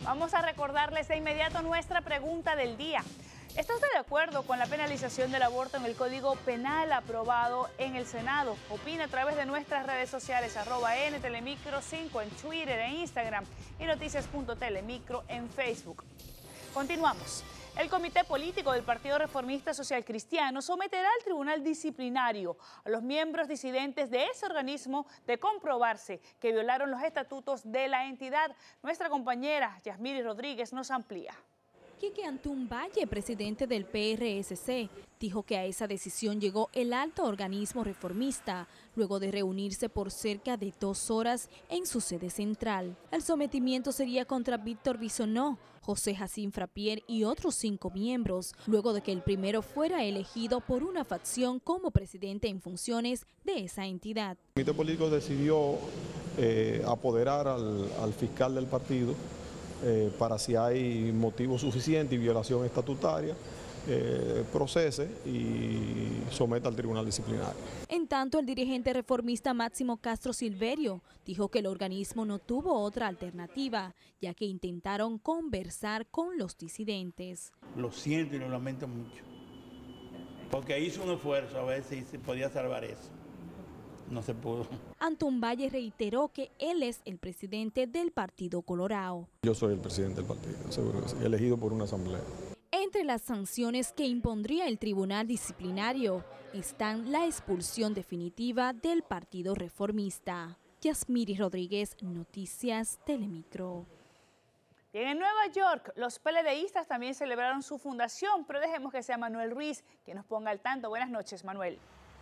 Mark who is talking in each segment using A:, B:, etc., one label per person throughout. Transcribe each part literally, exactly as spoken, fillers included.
A: Vamos a recordarles de inmediato nuestra pregunta del día. ¿Está usted de acuerdo con la penalización del aborto en el Código Penal aprobado en el Senado? Opina a través de nuestras redes sociales, arroba N Telemicro cinco en Twitter e Instagram y noticias punto telemicro en Facebook. Continuamos. El Comité Político del Partido Reformista Social Cristiano someterá al Tribunal Disciplinario a los miembros disidentes de ese organismo de comprobarse que violaron los estatutos de la entidad. Nuestra compañera Yasmiri Rodríguez nos amplía.
B: Quique Antún Valle, presidente del P R S C, dijo que a esa decisión llegó el alto organismo reformista, luego de reunirse por cerca de dos horas en su sede central. El sometimiento sería contra Víctor Bisonó, José Jacín Frappier y otros cinco miembros, luego de que el primero fuera elegido por una facción como presidente en funciones de esa entidad.
C: El Comité Político decidió eh, apoderar al, al fiscal del partido, Eh, para si hay motivo suficiente y violación estatutaria, eh, procese y someta al tribunal disciplinario.
B: En tanto, el dirigente reformista Máximo Castro Silverio dijo que el organismo no tuvo otra alternativa, ya que intentaron conversar con los disidentes.
D: Lo siento y lo lamento mucho, porque hizo un esfuerzo a ver si se podía salvar eso. No se pudo.
B: Antún Valle reiteró que él es el presidente del Partido Colorado.
C: Yo soy el presidente del partido, seguro que sí, elegido por una asamblea.
B: Entre las sanciones que impondría el Tribunal Disciplinario están la expulsión definitiva del Partido Reformista. Yasmiri Rodríguez, Noticias Telemicro.
A: Bien, en Nueva York, los PLDistas también celebraron su fundación, pero dejemos que sea Manuel Ruiz quien nos ponga al tanto. Buenas noches, Manuel.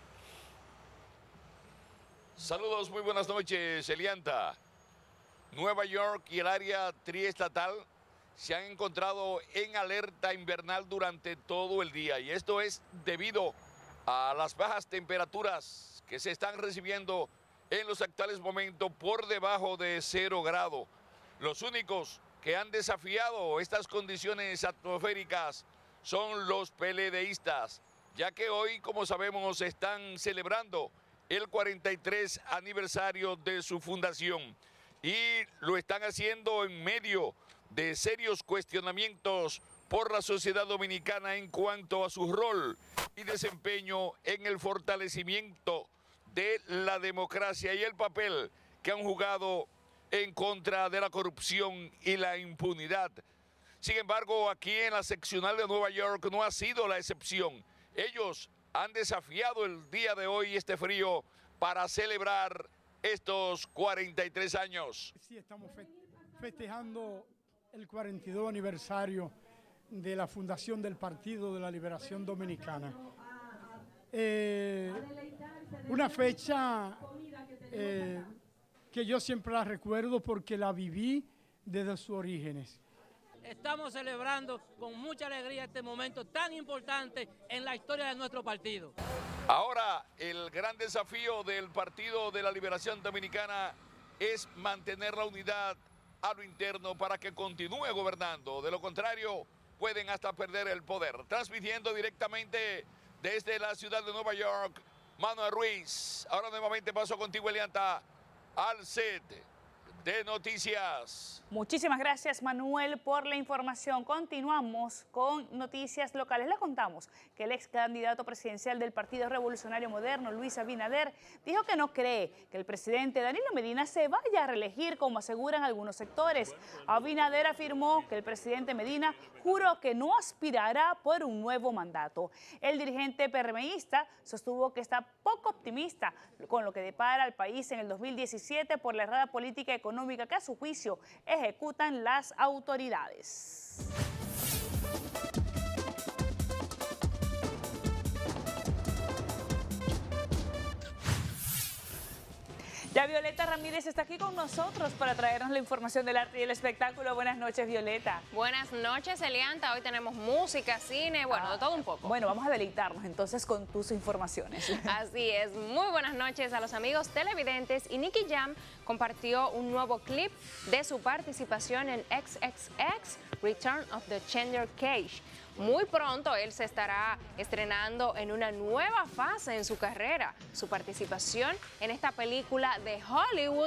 E: Saludos, muy buenas noches, Elianta. Nueva York y el área triestatal se han encontrado en alerta invernal durante todo el día, y esto es debido a las bajas temperaturas que se están recibiendo en los actuales momentos por debajo de cero grado. Los únicos que han desafiado estas condiciones atmosféricas son los PLDistas, ya que hoy, como sabemos, están celebrando el cuarenta y tres aniversario de su fundación, y lo están haciendo en medio de serios cuestionamientos por la sociedad dominicana en cuanto a su rol y desempeño en el fortalecimiento de la democracia y el papel que han jugado en contra de la corrupción y la impunidad. Sin embargo, aquí en la seccional de Nueva York no ha sido la excepción. Ellos han desafiado el día de hoy este frío para celebrar estos cuarenta y tres años.
F: Sí, estamos festejando el cuarenta y dos aniversario de la fundación del Partido de la Liberación Dominicana. Eh, una fecha eh, que yo siempre la recuerdo porque la viví desde sus orígenes.
G: Estamos celebrando con mucha alegría este momento tan importante en la historia de nuestro partido.
E: Ahora, el gran desafío del Partido de la Liberación Dominicana es mantener la unidad a lo interno para que continúe gobernando. De lo contrario, pueden hasta perder el poder. Transmitiendo directamente desde la ciudad de Nueva York, Manuel Ruiz. Ahora nuevamente paso contigo, Elianta, al set de noticias.
A: Muchísimas gracias, Manuel, por la información. Continuamos con noticias locales. Les contamos que el ex candidato presidencial del Partido Revolucionario Moderno, Luis Abinader, dijo que no cree que el presidente Danilo Medina se vaya a reelegir, como aseguran algunos sectores. Abinader afirmó que el presidente Medina juró que no aspirará por un nuevo mandato. El dirigente PRMista sostuvo que está poco optimista con lo que depara al país en el dos mil diecisiete por la errada política económica que a su juicio ejecutan las autoridades. Ya Violeta Ramírez está aquí con nosotros para traernos la información del arte y el espectáculo. Buenas noches, Violeta.
H: Buenas noches, Elianta. Hoy tenemos música, cine, bueno, ah, de todo un poco.
A: Bueno, vamos a deleitarnos entonces con tus informaciones.
H: Así es. Muy buenas noches a los amigos televidentes. Y Nicky Jam compartió un nuevo clip de su participación en X X X, Return of the Xander Cage. Muy pronto él se estará estrenando en una nueva fase en su carrera. Su participación en esta película de Hollywood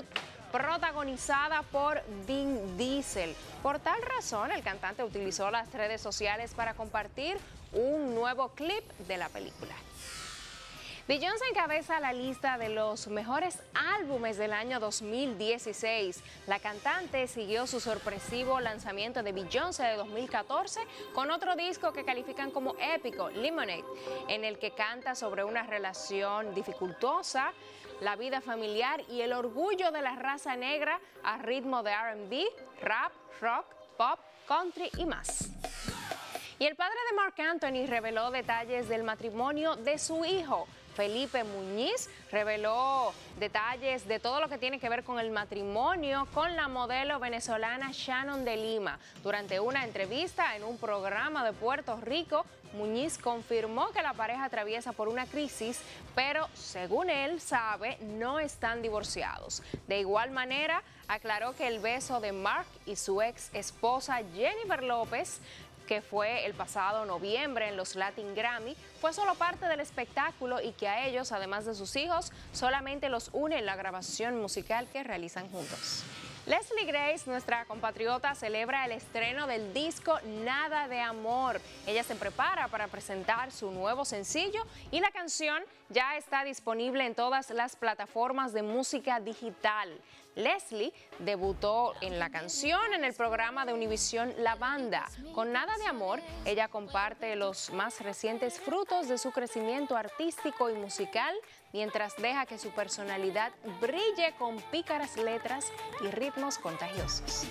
H: protagonizada por Vin Diesel. Por tal razón, el cantante utilizó las redes sociales para compartir un nuevo clip de la película. Beyoncé encabeza la lista de los mejores álbumes del año dos mil dieciséis. La cantante siguió su sorpresivo lanzamiento de Beyoncé de dos mil catorce con otro disco que califican como épico, Lemonade, en el que canta sobre una relación dificultosa, la vida familiar y el orgullo de la raza negra a ritmo de R and B, rap, rock, pop, country y más. Y el padre de Marc Anthony reveló detalles del matrimonio de su hijo. Felipe Muñiz reveló detalles de todo lo que tiene que ver con el matrimonio con la modelo venezolana Shannon de Lima. Durante una entrevista en un programa de Puerto Rico, Muñiz confirmó que la pareja atraviesa por una crisis, pero según él sabe, no están divorciados. De igual manera, aclaró que el beso de Marc y su ex esposa Jennifer López, que fue el pasado noviembre en los Latin Grammy, fue solo parte del espectáculo y que a ellos, además de sus hijos, solamente los une la grabación musical que realizan juntos. Leslie Grace, nuestra compatriota, celebra el estreno del disco Nada de Amor. Ella se prepara para presentar su nuevo sencillo y la canción ya está disponible en todas las plataformas de música digital. Leslie debutó en la canción en el programa de Univisión La Banda. Con Nada de Amor, ella comparte los más recientes frutos de su crecimiento artístico y musical, mientras deja que su personalidad brille con pícaras letras y ritmos contagiosos.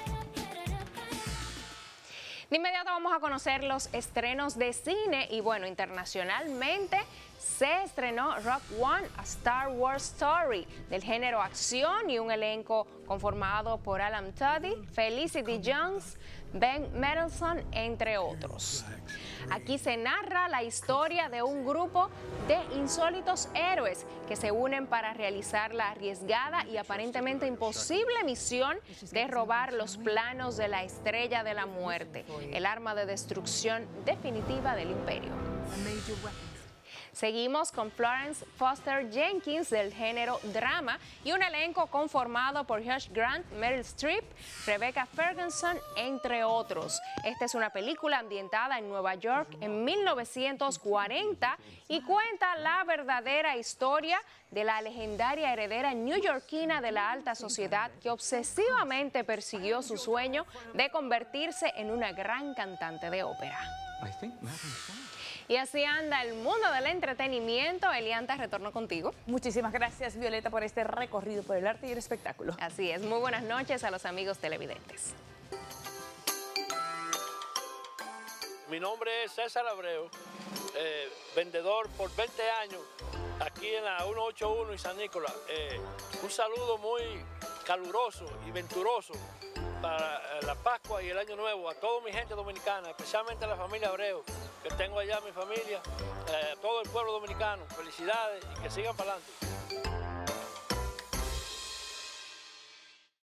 H: De inmediato vamos a conocer los estrenos de cine y bueno, internacionalmente se estrenó Rogue One, a Star Wars Story, del género acción y un elenco conformado por Alan Tudyk, Felicity Jones, Ben Mendelsohn, entre otros. Aquí se narra la historia de un grupo de insólitos héroes que se unen para realizar la arriesgada y aparentemente imposible misión de robar los planos de la Estrella de la Muerte, el arma de destrucción definitiva del Imperio. Seguimos con Florence Foster Jenkins del género drama y un elenco conformado por Hugh Grant, Meryl Streep, Rebecca Ferguson, entre otros. Esta es una película ambientada en Nueva York en mil novecientos cuarenta y cuenta la verdadera historia de la legendaria heredera neoyorquina de la alta sociedad que obsesivamente persiguió su sueño de convertirse en una gran cantante de ópera. Y así anda el mundo del entretenimiento. Elianta, retorno contigo.
A: Muchísimas gracias, Violeta, por este recorrido por el arte y el espectáculo.
H: Así es. Muy buenas noches a los amigos televidentes.
I: Mi nombre es César Abreu, eh, vendedor por veinte años aquí en la ciento ochenta y uno y San Nicolás. Eh, un saludo muy caluroso y venturoso para la Pascua y el Año Nuevo a toda mi gente dominicana, especialmente a la familia Abreu, que tengo allá mi familia, eh, a todo el pueblo dominicano. Felicidades y que sigan para adelante.